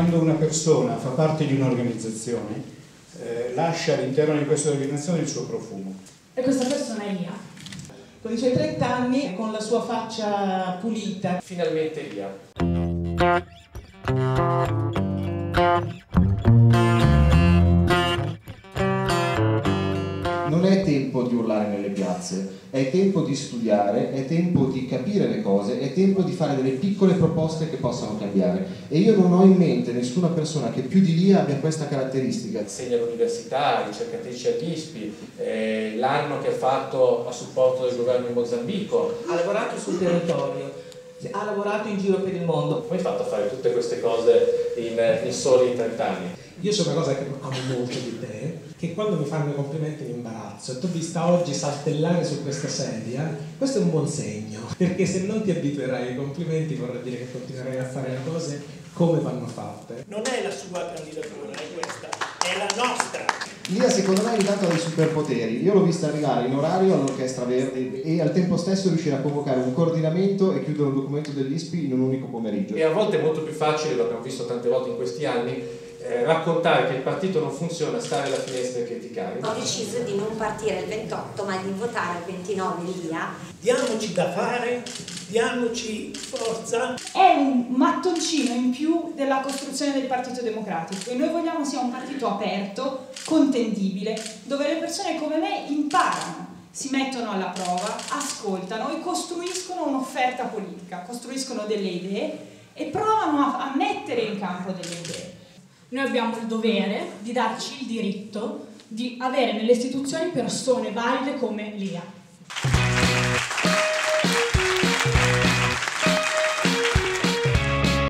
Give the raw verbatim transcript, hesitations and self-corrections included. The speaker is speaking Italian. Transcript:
quando una persona fa parte di un'organizzazione, eh, lascia all'interno di questa organizzazione il suo profumo. E questa persona è Lia. Con i suoi trenta anni, con la sua faccia pulita. Finalmente Lia. Non è tempo di urlare nelle piazze, è tempo di studiare, è tempo di capire le cose, è tempo di fare delle piccole proposte che possano cambiare. E io non ho in mente nessuna persona che più di Lia abbia questa caratteristica. Insegna all'università, ricercatrice all'I S P I, eh, l'anno che ha fatto a supporto del governo in Mozambico. Ha lavorato sul territorio, ha lavorato in giro per il mondo. Come hai fatto a fare tutte queste cose in, in soli trenta anni? Io so una cosa che amo molto di te, che quando mi fanno i complimenti mi imbarazzo. Tu vista oggi saltellare su questa sedia, questo è un buon segno, perché se non ti abituerai ai complimenti vorrà dire che continuerai a fare le cose come vanno fatte. Non è la sua candidatura, è questa, è la nostra. Lia secondo me intanto ha dei superpoteri. Io l'ho vista arrivare in orario all'Orchestra Verdi e al tempo stesso riuscire a convocare un coordinamento e chiudere un documento dell'I S P I in un unico pomeriggio. E a volte è molto più facile, l'abbiamo visto tante volte in questi anni, Eh, raccontare che il partito non funziona, stare alla finestra e criticare. Ho deciso di non partire il ventotto ma di votare il ventinove Lia. Diamoci da fare, diamoci forza. È un mattoncino in più della costruzione del Partito Democratico e noi vogliamo sia un partito aperto, contendibile, dove le persone come me imparano, si mettono alla prova, ascoltano e costruiscono un'offerta politica, costruiscono delle idee e provano a, a mettere in campo delle idee. Noi abbiamo il dovere di darci il diritto di avere nelle istituzioni persone valide come Lia.